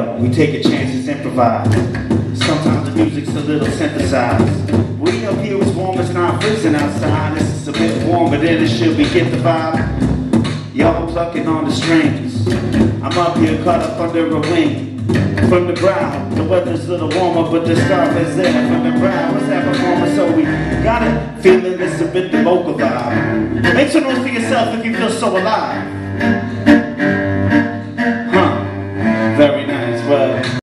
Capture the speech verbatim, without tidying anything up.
up, we take a chance, it's improvised. Sometimes the music's a little synthesized. We up here was warm, it's not freezing outside. This is a bit warmer than it should be, get the vibe. Y'all plucking on the strings. I'm up here caught up under a wing. From the ground, the weather's a little warmer, but the scarf is there from the ground. What's that performance? So we got it, feeling this a bit the vocal vibe. Make some noise for yourself if you feel so alive. Huh, very nice.